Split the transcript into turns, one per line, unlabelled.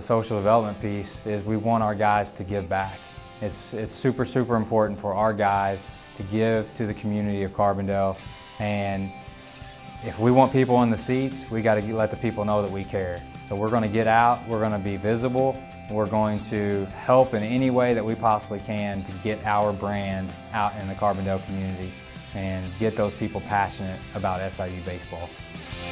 social development piece is we want our guys to give back. It's super, super important for our guys to give to the community of Carbondale, and if we want people in the seats, we got to let the people know that we care. So we're going to get out, we're going to be visible, we're going to help in any way that we possibly can to get our brand out in the Carbondale community and get those people passionate about SIU baseball.